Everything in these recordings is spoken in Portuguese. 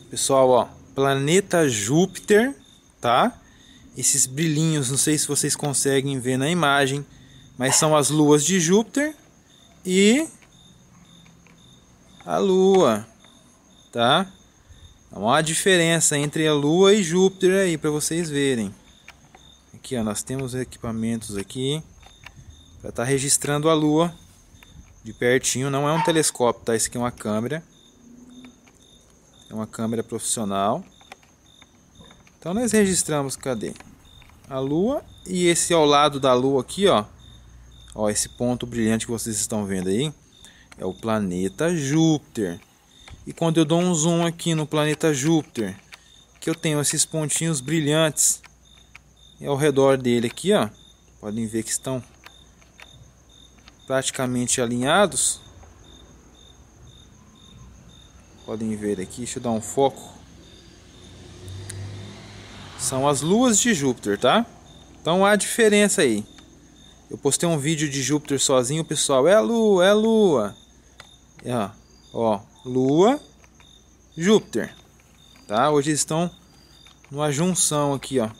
Pessoal, ó, planeta Júpiter, tá? Esses brilhinhos, não sei se vocês conseguem ver na imagem, mas são as luas de Júpiter e a Lua, tá? Então, há uma diferença entre a Lua e Júpiter aí para vocês verem. Aqui, ó, nós temos equipamentos aqui para estar registrando a Lua de pertinho. Não é um telescópio, tá? Isso aqui é uma câmera. É uma câmera profissional. Então nós registramos, cadê? A Lua, e esse ao lado da Lua aqui, ó. Ó, esse ponto brilhante que vocês estão vendo aí é o planeta Júpiter. E quando eu dou um zoom aqui no planeta Júpiter, que eu tenho esses pontinhos brilhantes e ao redor dele aqui, ó, podem ver que estão praticamente alinhados. Podem ver aqui, deixa eu dar um foco. São as luas de Júpiter, tá? Então há diferença aí. Eu postei um vídeo de Júpiter sozinho, pessoal. É a Lua, é a Lua. Ó, Lua, Júpiter. Tá? Hoje eles estão numa junção aqui, ó.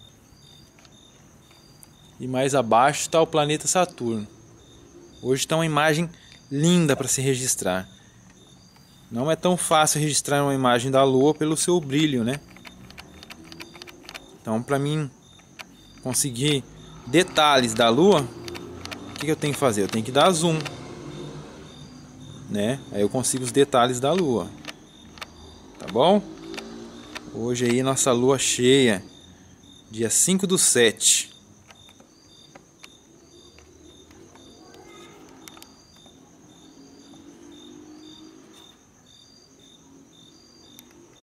E mais abaixo está o planeta Saturno. Hoje está uma imagem linda para se registrar. Não é tão fácil registrar uma imagem da Lua pelo seu brilho, né? Então, para mim conseguir detalhes da Lua, o que eu tenho que fazer? Eu tenho que dar zoom, né? Aí eu consigo os detalhes da Lua. Tá bom? Hoje aí nossa Lua cheia, dia 5/7.